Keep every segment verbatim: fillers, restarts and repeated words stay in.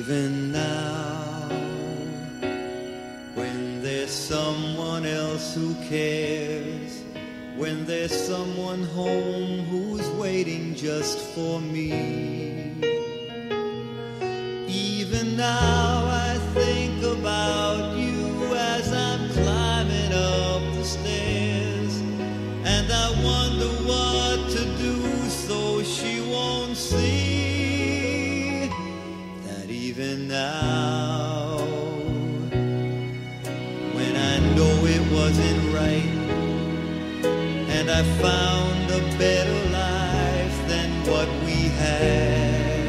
Even now, when there's someone else who cares, when there's someone home who's waiting just for me, even now I think about you as I'm climbing up the stairs, and I wonder what to do so she won't see that even now, when I know it wasn't right and I found a better life than what we had,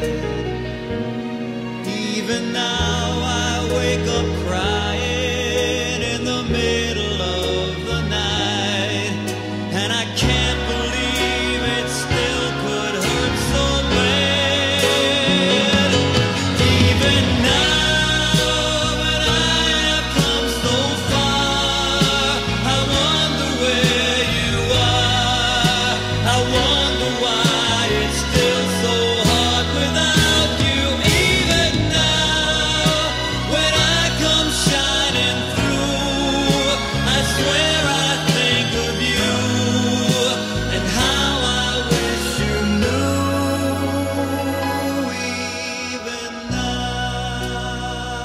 even now I wake up crying in the middle of the night, and I can't believe it still could hurt so bad. Even now, when I have come so far, I wonder where you are. I wonder why it's still so hard without you. Even now, when I come shining through, I swear I think of you and how I wish you knew. Even now,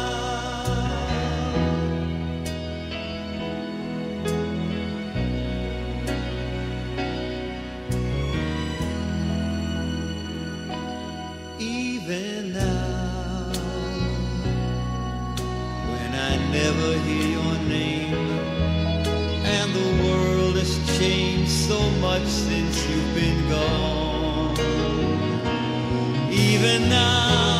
even now, when I never hear your name, and the world has changed so much since you've been gone. Even now,